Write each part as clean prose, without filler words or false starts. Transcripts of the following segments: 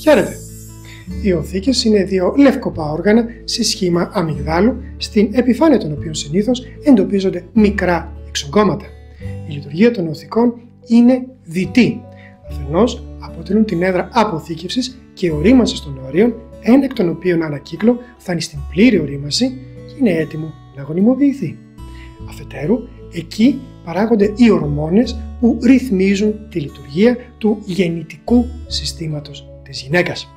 Χαίρετε! Οι οθήκες είναι δύο λευκοπά όργανα σε σχήμα αμυγδάλου, στην επιφάνεια των οποίων συνήθως εντοπίζονται μικρά εξογκώματα. Η λειτουργία των οθικών είναι διτή. Αφενός αποτελούν την έδρα αποθήκευσης και ορίμανσης των οαρίων, ένα εκ των οποίων ανακύκλο φτάνει στην πλήρη ορίμανση και είναι έτοιμο να γονιμοποιηθεί. Αφετέρου, εκεί παράγονται οι ορμόνες που ρυθμίζουν τη λειτουργία του γεννητικού συστήματος της γυναίκας.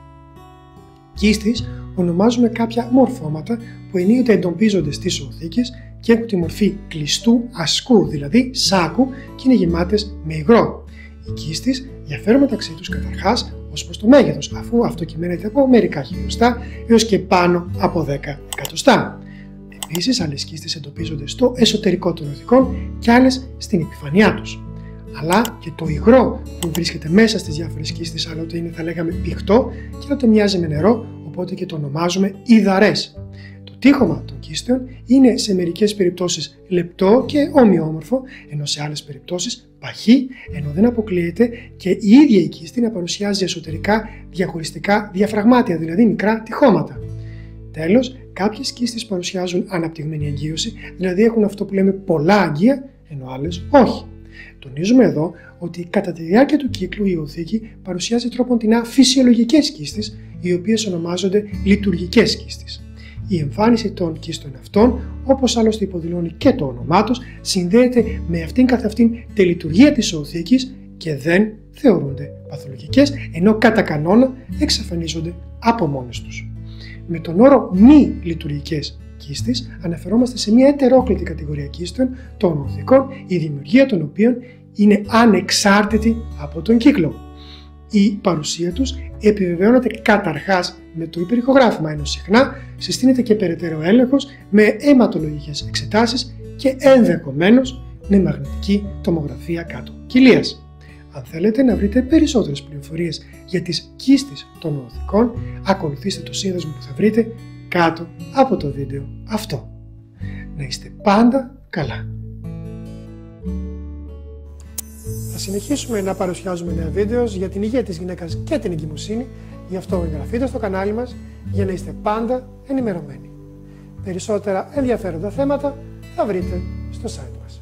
Κίστης ονομάζουμε κάποια μορφώματα που ενίοτε εντοπίζονται στις οθήκες και έχουν τη μορφή κλειστού ασκού, δηλαδή σάκου, και είναι γεμάτες με υγρό. Οι κίστης διαφέρουν μεταξύ τους καταρχάς ως προς το μέγεθος, αφού αυτό κυμαίνεται από μερικά χιλιοστά έως και πάνω από 10 εκατοστά. Επίσης, άλλες κίστες εντοπίζονται στο εσωτερικό των οθικών και άλλες στην επιφανειά τους. Αλλά και το υγρό που βρίσκεται μέσα στις διάφορες κίστες, άλλοτε είναι, θα λέγαμε, πηχτό και άλλοτε μοιάζει με νερό, οπότε και το ονομάζουμε υδαρές. Το τείχομα των κίστεων είναι σε μερικές περιπτώσεις λεπτό και ομοιόμορφο, ενώ σε άλλες περιπτώσεις παχύ, ενώ δεν αποκλείεται και η ίδια η κίστη να παρουσιάζει εσωτερικά διαχωριστικά διαφραγμάτια, δηλαδή μικρά τειχώματα. Τέλος, κάποιες κίστες παρουσιάζουν αναπτυγμένη αγκίωση, δηλαδή έχουν αυτό που λέμε πολλά αγκία, ενώ άλλες όχι. Τονίζουμε εδώ ότι κατά τη διάρκεια του κύκλου η οθήκη παρουσιάζει τρόποντινά φυσιολογικές κίστες, οι οποίες ονομάζονται λειτουργικές κίστες. Η εμφάνιση των κίστων αυτών, όπως άλλωστε υποδηλώνει και το όνομά τους, συνδέεται με αυτήν καθ' αυτήν τη λειτουργία της οθήκης και δεν θεωρούνται παθολογικές, ενώ κατά κανόνα εξαφανίζονται από μόνες τους. Με τον όρο μη λειτουργικές κίστης αναφερόμαστε σε μια ετερόκλητη κατηγορία κίστων των οθικών, η δημιουργία των οποίων είναι ανεξάρτητη από τον κύκλο. Η παρουσία τους επιβεβαιώνεται καταρχάς με το υπερηχογράφημα, ενώ συχνά συστήνεται και περαιτέρω έλεγχος με αιματολογικές εξετάσεις και ενδεχομένως με μαγνητική τομογραφία κάτω κοιλίας. Αν θέλετε να βρείτε περισσότερες πληροφορίες για τις κίστες των οθικών, ακολουθήστε το σύνδεσμο που θα βρείτε κάτω από το βίντεο αυτό. Να είστε πάντα καλά! Θα συνεχίσουμε να παρουσιάζουμε νέα βίντεο για την υγεία της γυναίκας και την εγκυμοσύνη, γι' αυτό εγγραφείτε στο κανάλι μας για να είστε πάντα ενημερωμένοι. Περισσότερα ενδιαφέροντα θέματα θα βρείτε στο site μας.